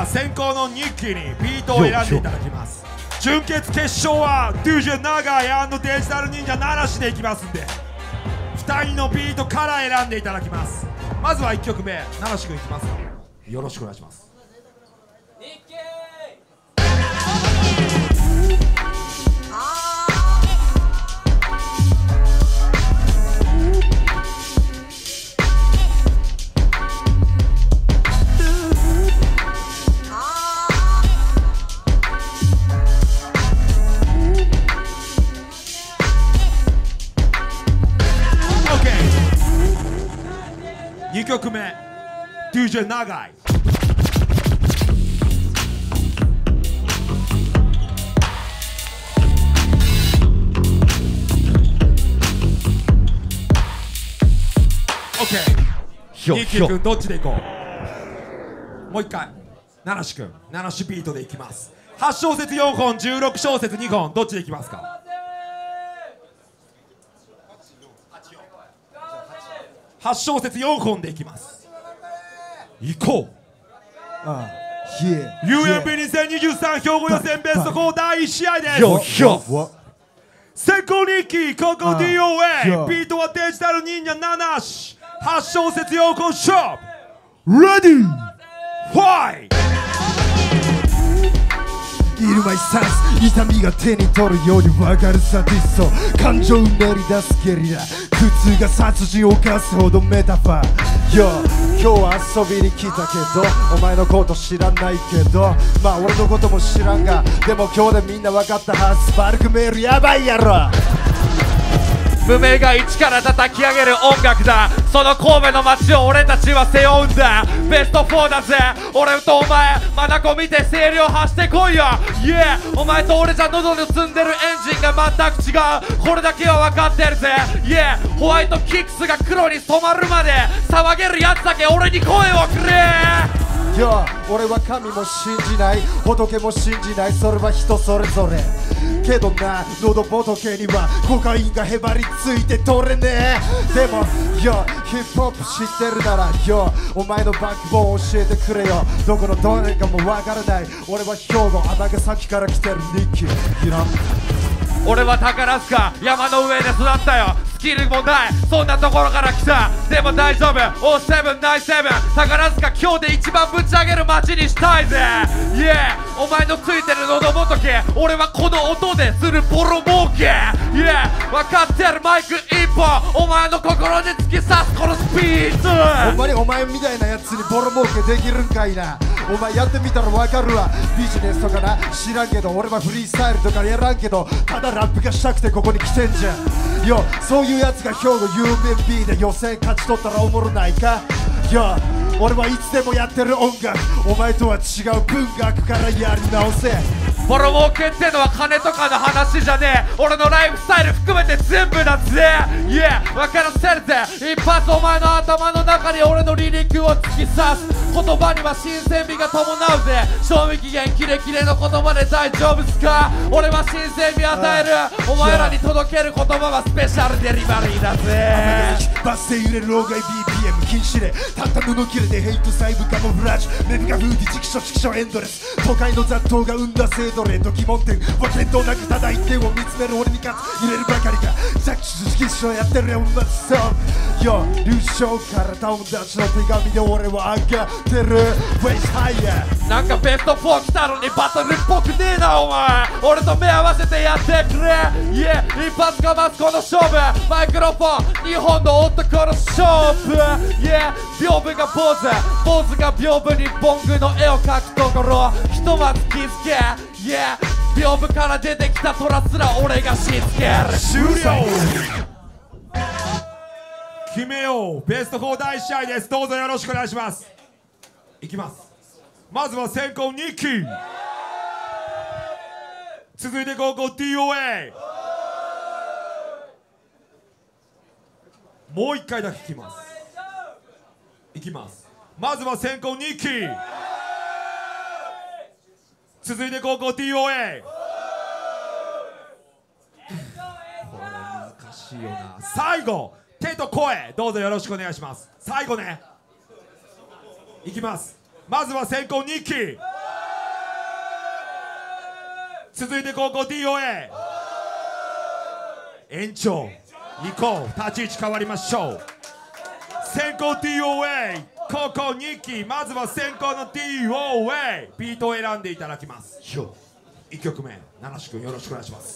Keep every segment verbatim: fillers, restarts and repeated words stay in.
先行のニッキーにビートを選んでいただきます。準決決勝はデュージェ長井&デジタル忍者ナナシでいきますんで、ふたりのビートから選んでいただきます。まずはいっきょくめ、ナナシ君いきますか。よろしくお願いします。にきょくめ、デュージェ長井。オッケー。ニッキー君どっちでいこう。もう一回。ナナシ君、ナナシビートでいきます。はち小節よんほん、じゅうろく小節にほん、どっちでいきますか。はち小節よんほんでいきます。行こう。ああ ユーエムビーにせんにじゅうさん 兵庫予選ベストよんだいいち試合です。先行ニッキー、ここ ディーオーエー、ビートはデジタル忍者ナナシ。はち小節よんほん勝負。レディーファイト。 イルマイサンス、痛みが手に取るように分かるサディスト、感情うねり出すゲリラ、苦痛が殺人を犯すほどメタファー。よ今日は遊びに来たけどお前のこと知らないけど、まあ俺のことも知らんが、でも今日でみんな分かったはず。バルクメールやばいやろ。 無名が一から叩き上げる音楽だ。その神戸の街を俺たちは背負うんだ。ベストフォーだぜ。俺とお前マナコ見て声量発してこいよ。イエーお前と俺じゃ喉に積んでるエンジンが全く違う。これだけは分かってるぜ。イエーホワイトキックスが黒に染まるまで騒げるやつだけ俺に声をくれ。 よ俺は神も信じない仏も信じない、それは人それぞれけどな、喉仏にはコカインがへばりついて取れねえ。でもよヒップホップ知ってるならよお前のバックボーン教えてくれよ。どこのどれかもわからない俺は兵庫尼崎から来てるニッキー。You know? 俺は宝塚山の上で育ったよ。スキルもないそんなところから来た。でも大丈夫 オーセブンナインセブン 宝塚今日で一番ぶち上げる街にしたいぜ。イエーお前のついてる喉仏俺はこの音でするボロ儲け。イエー分かってるマイク一本お前の心に突き刺すこのスピード。 ほんまにお前みたいなやつにボロ儲けできるんかいな。お前やってみたらわかるわ。ビジネスとかな知らんけど俺はフリースタイルとかやらんけど、ただラップがしたくてここに来てんじゃん。よそういうやつが兵庫 ユーエムビー で予選勝ち取ったらおもろないか。よ俺はいつでもやってる音楽お前とは違う文学からやり直せ。 ボロ儲けってのは金とかの話じゃねえ。俺のライフスタイル含めて全部だぜ。イエー分からせるぜ。一発お前の頭の中に俺のリリックを突き刺す。言葉には新鮮味が伴うぜ。賞味期限キレキレの言葉で大丈夫っすか。俺は新鮮味与える。お前らに届ける言葉はスペシャルデリバリーだぜ。 バスで揺れる老害 ビーピーエム 禁止令、たった布切れでヘイト細部カモフラージュ、メブがフーディチキショチキショエンドレス、都会の雑踏が生んだ制度レート疑問点は見当なくただ一点を見つめる俺に勝つ揺れるばかりか。ザックシュチキショやってるよまずそうよ流暢から友達の手紙で俺は上がってるウェイスハイヤー。 なんかベストフォー来たのにバトルっぽくねえなお前。俺と目合わせてやってくれ。イエー一発かますこの勝負。マイクロフォンにほんの男の勝負。イエー屏風が坊主坊主が屏風にボングの絵を描くところひとまず気づけ。イエー屏風から出てきた虎すら俺がしつける。 終了。決めようベストよんだいいち試合です。どうぞよろしくお願いします。いきます。まずは先攻ニッキー、続いて後攻 ディーオーエー。 もう一回だけ聞きます。いきます。まずは先攻ニッキー、続いて後攻 ディーオーエー。 これ難しいよな。最後手と声どうぞよろしくお願いします。最後ねいきます。まずは先攻ニッキー、 続いて高校 ディーオーエー 延長行こう。立ち位置変わりましょう。先行 ディーオーエー 高校にき、まずは先行の ディーオーエー ビートを選んでいただきます。いっきょくめ七志くんよろしくお願いします。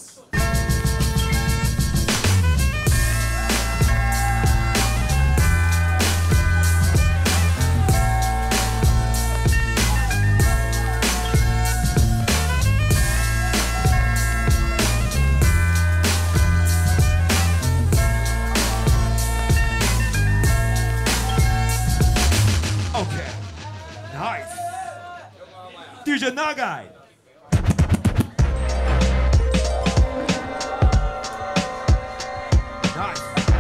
ディージェー 長い。ナイス。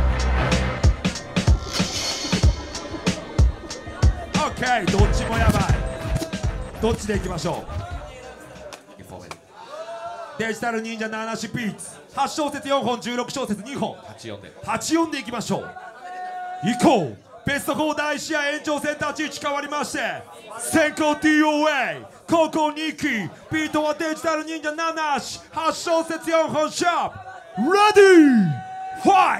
オッケー、どっちもやばい。どっちでいきましょう。デジタル忍者七志ビーツはち小節よんほん、じゅうろく小節にほん、はちよんではちよんでいきましょう。行こう。ベストよん第い試合延長戦立ち位置変わりまして、先行 ディーオーエー 高校にき、ビートはデジタル忍者七志はち小節よんほんシャープ。レディーファイ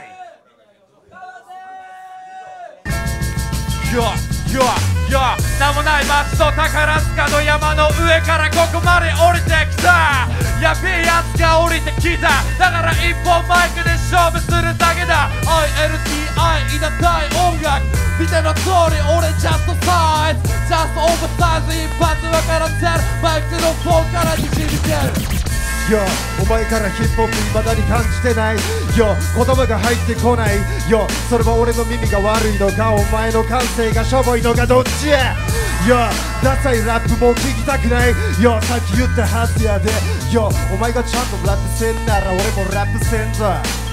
ト。よよよ、名もない町と宝塚の山の上からここまで降りてきた。やべえやつが降りてきた。だから一本マイクで勝負するだけだ。 アイエルティーアイ いなたい音楽見ての通り俺ジャストサイズ、ジャストオーバーサイズ一発分からせる。マイクロフォンからにじみてる。 よお前からヒップホップ未だに感じてない。よ言葉が入ってこない。よそれは俺の耳が悪いのかお前の感性がしょぼいのかどっちや。よダサいラップも聞きたくない。よさっき言ったはずやで。よお前がちゃんとラップせんなら俺もラップせんぞ。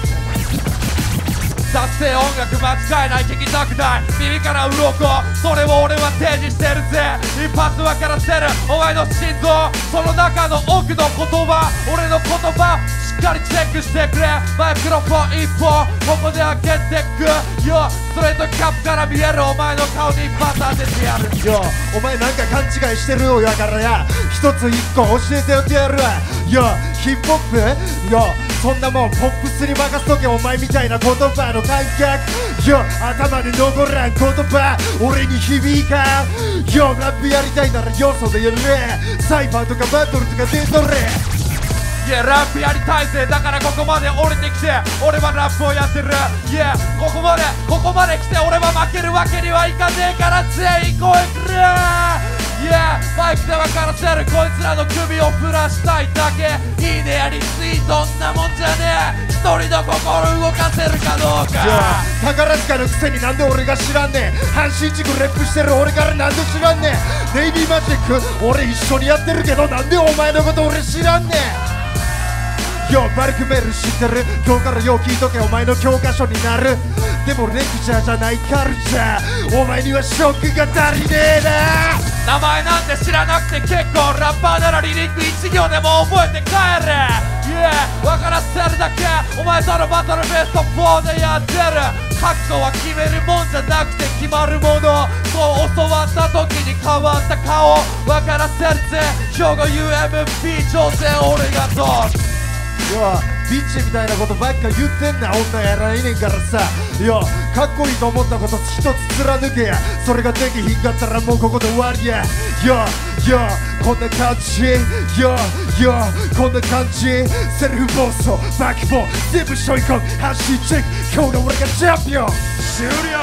だって音楽間違いない、聞きたくない、耳から鱗、それを俺は提示してるぜ。一発分からせるお前の心臓、その中の奥の言葉、俺の言葉しっかりチェックしてくれ。マイクロフォン一本ここで開けてくよ。ストレートキャップから見えるお前の顔に一発当ててやるよ。お前なんか勘違いしてるよやからや、一つ一個教えてやってやるわよ。ヒップホップよそんなもんポップスに任せとけ。お前みたいな言葉の感覚よ頭に残らん言葉俺に響かんよ。ラップやりたいならよそでやれ。サイファーとかバトルとか出とれ。 いやラップやりたいぜ、だからここまで降りてきて俺はラップをやってる。いやここまでここまで来て俺は負けるわけにはいかねえから全員声くれ。いやマイクで分からせるこいつらの首を振らしたいだけ。いいねやりすぎそんなもんじゃねえ。一人の心動かせるかどうか。 いや宝塚のくせになんで俺が知らんねん。阪神地区レップしてる俺からなんで知らんねん。ネイビーマジック俺一緒にやってるけどなんでお前のこと俺知らんねん。よバルクメール知ってる。今日からよう聞いとけお前の教科書になる。でもレクチャーじゃないカルチャーお前にはショックが足りねえな。 名前なんて知らなくて結構ラッパーならリリック一行でも覚えて帰れ。Yeah 分からせるだけお前とのバトルベストフォーでやってる。覚悟は決めるもんじゃなくて決まるもの。そう教わった時に変わった顔分からせるぜ。兵庫 ユーエムピー 挑戦俺がとよビッチみたいなことばっか言ってんな女やないねんからさ。よかっこいいと思ったこと一つ貫けや。それができひんかったらもうここで終わりや。よよこんな感じよよこんな感じ。セルフ暴走バックボーン全部背負い込む発信チェック。今日が俺がチャンピオン。 終了。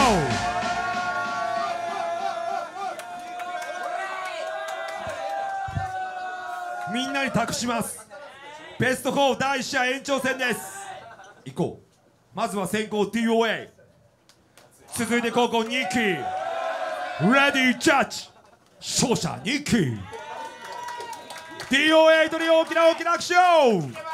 みんなに託します。ベストよんだいいち試合延長戦です。行こう。まずは先行 ディーオーエー 続いて高校にきレディージャッジ勝者にき ディーオーエー とに大きな大きな拍手を。